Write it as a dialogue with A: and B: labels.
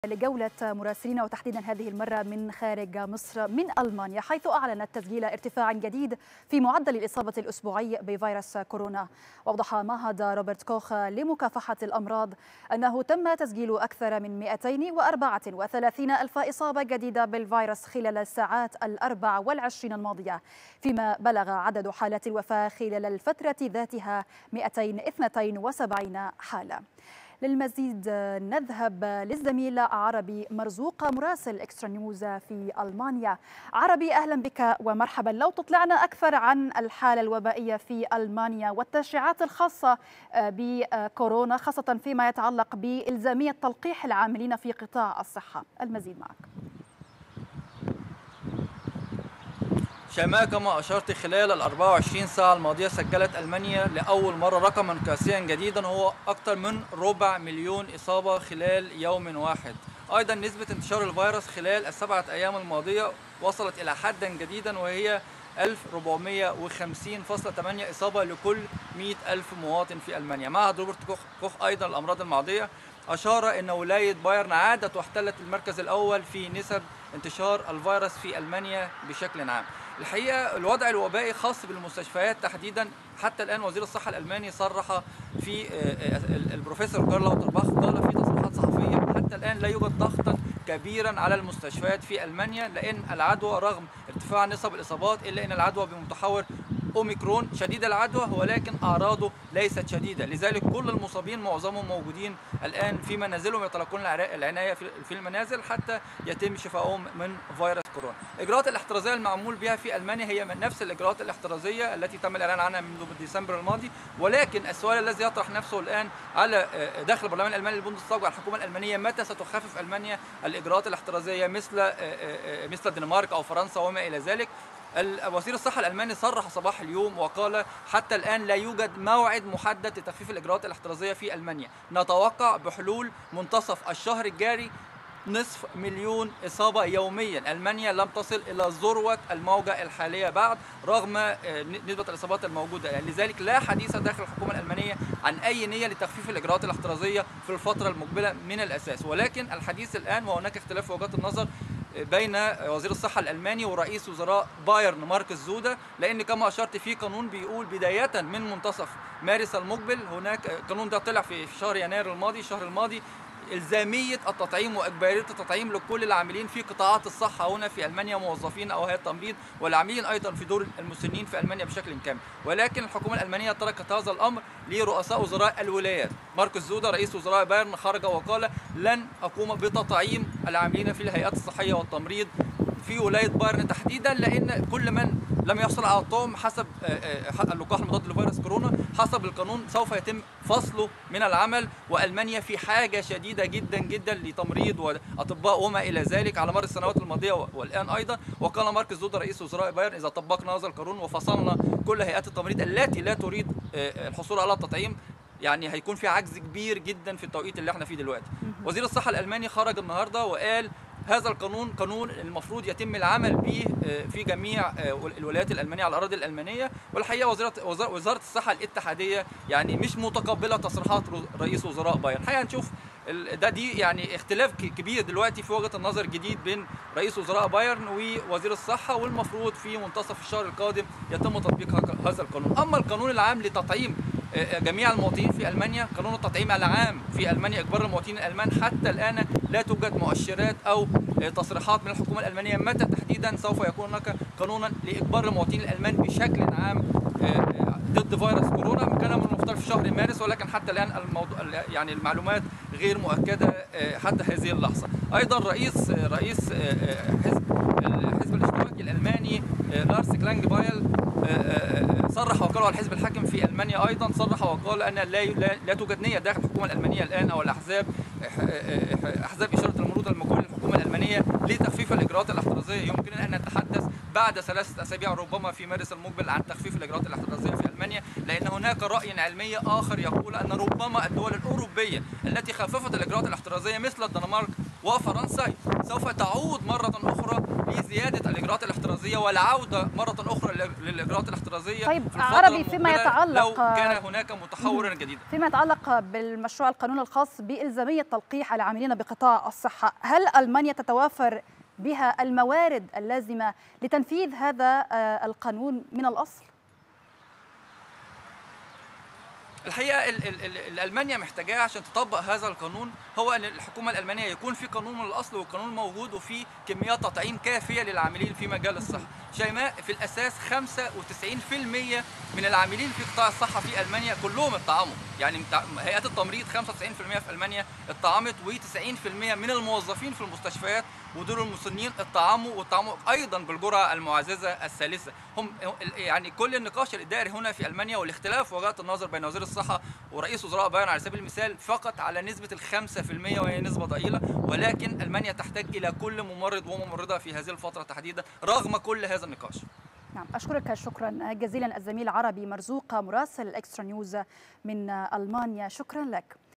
A: لجولة مراسلين وتحديدا هذه المرة من خارج مصر من ألمانيا، حيث أعلنت تسجيل ارتفاع جديد في معدل الإصابة الأسبوعي بفيروس كورونا. وأوضح معهد روبرت كوخ لمكافحة الأمراض أنه تم تسجيل أكثر من 234 ألف إصابة جديدة بالفيروس خلال الساعات 24 الماضية، فيما بلغ عدد حالات الوفاة خلال الفترة ذاتها 272 حالة. للمزيد نذهب للزميل عربي مرزوق مراسل إكسترا نيوز في ألمانيا. عربي، أهلا بك ومرحبا. لو تطلعنا أكثر عن الحالة الوبائية في ألمانيا والتشريعات الخاصة بكورونا، خاصة فيما يتعلق بإلزامية تلقيح العاملين في قطاع الصحة. المزيد معك.
B: شيماء، كما أشرت، خلال ال 24 ساعة الماضية سجلت ألمانيا لأول مرة رقما قياسيا جديدا هو أكثر من 400,000 إصابة خلال يوم واحد. أيضا نسبة انتشار الفيروس خلال السبعة أيام الماضية وصلت إلى حد جديدا، وهي 1450.8 إصابة لكل 100,000 مواطن في ألمانيا. معهد روبرت كوخ أيضا الأمراض المعدية أشار أن ولاية بايرن عادت واحتلت المركز الأول في نسب انتشار الفيروس في ألمانيا بشكل عام. الحقيقة الوضع الوبائي خاص بالمستشفيات تحديدا، حتى الآن وزير الصحة الألماني صرح في البروفيسور كارل لوترباخ قال في تصريحات صحفية حتى الآن لا يوجد ضغطا كبيرا على المستشفيات في ألمانيا، لأن العدوى رغم ارتفاع نسب الإصابات إلا أن العدوى بمتحور أوميكرون شديد العدوى، ولكن أعراضه ليست شديدة، لذلك كل المصابين معظمهم موجودين الآن في منازلهم يتلقون العناية في المنازل حتى يتم شفائهم من فيروس كورونا. الإجراءات الاحترازية المعمول بها في ألمانيا هي من نفس الإجراءات الاحترازية التي تم الإعلان عنها منذ ديسمبر الماضي، ولكن السؤال الذي يطرح نفسه الآن على داخل البرلمان الألماني البوندستاغ وعلى الحكومة الألمانية، متى ستخفف ألمانيا الإجراءات الاحترازية مثل الدنمارك أو فرنسا وما إلى ذلك. وزير الصحة الألماني صرح صباح اليوم وقال حتى الآن لا يوجد موعد محدد لتخفيف الإجراءات الاحترازية في ألمانيا. نتوقع بحلول منتصف الشهر الجاري 500,000 إصابة يوميا. ألمانيا لم تصل إلى ذروة الموجة الحالية بعد رغم نسبة الإصابات الموجودة، لذلك لا حديث داخل الحكومة الألمانية عن أي نية لتخفيف الإجراءات الاحترازية في الفترة المقبلة من الأساس. ولكن الحديث الآن وهناك اختلاف في وجهات النظر بين وزير الصحة الألماني ورئيس وزراء بايرن ماركس زودا، لأن كما أشرت في قانون بيقول بداية من منتصف مارس المقبل، هناك قانون ده طلع في شهر يناير الماضي الشهر الماضي، إلزامية التطعيم وإجبارية التطعيم لكل العاملين في قطاعات الصحة هنا في ألمانيا، موظفين أو هيئة التمريض والعاملين أيضا في دور المسنين في ألمانيا بشكل كامل. ولكن الحكومة الألمانية تركت هذا الأمر لرؤساء وزراء الولايات. ماركس زودا رئيس وزراء بايرن خرج وقال لن أقوم بتطعيم العاملين في الهيئات الصحية والتمريض في ولاية بايرن تحديدا، لأن كل من لم يحصل على الطعم حسب اللقاح المضاد لفيروس كورونا حسب القانون سوف يتم فصله من العمل، وألمانيا في حاجة شديدة جدا جدا لتمريض وأطباء وما إلى ذلك على مر السنوات الماضية والآن أيضا. وقال ماركس زودا رئيس وزراء بايرن إذا طبقنا هذا القانون وفصلنا كل هيئات التمريض التي لا تريد الحصول على التطعيم، يعني هيكون في عجز كبير جدا في التوقيت اللي احنا فيه دلوقتي. وزير الصحة الألماني خرج النهارده وقال هذا القانون قانون المفروض يتم العمل به في جميع الولايات الألمانية على الأراضي الألمانية. والحقيقة وزارة الصحة الاتحادية يعني مش متقبلة تصريحات رئيس وزراء بايرن. الحقيقة نشوف دي يعني اختلاف كبير دلوقتي في وجهة النظر جديد بين رئيس وزراء بايرن ووزير الصحة، والمفروض في منتصف الشهر القادم يتم تطبيق هذا القانون. أما القانون العام لتطعيم جميع المواطنين في ألمانيا، قانون التطعيم العام في ألمانيا إجبار المواطنين الألمان، حتى الآن لا توجد مؤشرات أو تصريحات من الحكومة الألمانية متى تحديدا سوف يكون هناك قانونا لإجبار المواطنين الألمان بشكل عام ضد فيروس كورونا. كان من المفترض في شهر مارس، ولكن حتى الآن الموضوع يعني المعلومات غير مؤكدة حتى هذه اللحظة. أيضا رئيس الحزب الاشتراكي الألماني لارس كلانج بايل صرح وقال، والحزب الحاكم في ألمانيا أيضا صرح وقال أن لا توجد نية داخل الحكومة الألمانية الآن أو الأحزاب أحزاب إشارة المرور المقاومة للحكومة الألمانية لتخفيف الإجراءات الاحترازية. يمكننا أن نتحدث بعد 3 أسابيع ربما في مارس المقبل عن تخفيف الإجراءات الاحترازية في ألمانيا، لأن هناك رأي علمي آخر يقول أن ربما الدول الأوروبية التي خففت الإجراءات الاحترازية مثل الدنمارك وفرنسا سوف تعود مرة أخرى لزيادة الإجراءات الاحترازية والعودة مرة أخرى للإجراءات الاحترازية.
A: طيب عربي، فيما يتعلق
B: لو كان هناك متحورا جديدا،
A: فيما يتعلق بالمشروع القانون الخاص بإلزامية تلقيح العاملين بقطاع الصحة، هل ألمانيا تتوافر بها الموارد اللازمة لتنفيذ هذا القانون من الأصل؟
B: الحقيقه المانيا محتاجاه عشان تطبق هذا القانون هو ان الحكومه الالمانيه يكون في قانون من الاصل، والقانون موجود وفي كميات تطعيم كافيه للعاملين في مجال الصحه. شيماء، في الاساس 95% من العاملين في قطاع الصحه في المانيا كلهم اتطعموا، يعني هيئات التمريض 95% في المانيا اتطعمت، و90% من الموظفين في المستشفيات ودول المسنين اتطعموا ايضا بالجرعه المعززه الثالثه. هم يعني كل النقاش الاداري هنا في المانيا والاختلاف وجهات النظر بين وزير الصحه ورئيس وزراء بايرن على سبيل المثال فقط على نسبه ال5%، وهي نسبه ضئيله، ولكن المانيا تحتاج الى كل ممرض وممرضه في هذه الفتره تحديدا رغم كل هذا النقاش.
A: نعم، أشكرك شكرا جزيلا الزميل عربي مرزوق مراسل إكسترا نيوز من ألمانيا، شكرا لك.